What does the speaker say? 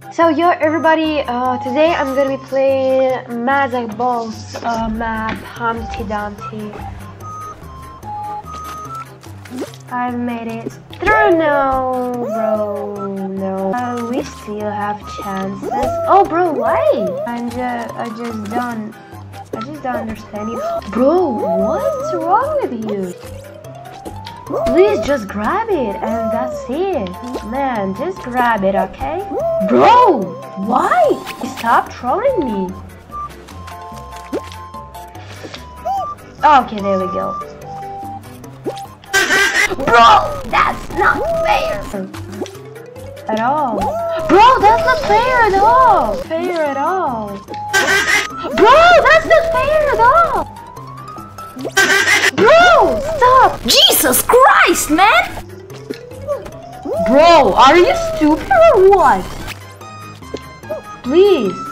So yo everybody, today I'm gonna be playing Magic Balls map Humpty Dumpty. I've made it through. No, bro, no. We still have chances. Oh, bro, why? I just don't understand you, bro. What's wrong with you? Please just grab it and that's it, man. Just grab it, okay? Bro, why? Stop trolling me. Okay, there we go. Bro, that's not fair at all. Bro, that's not fair at all. Fair at all. Bro, that's not fair at all. Bro, stop. Jesus Christ, man! Bro, are you stupid or what? Please.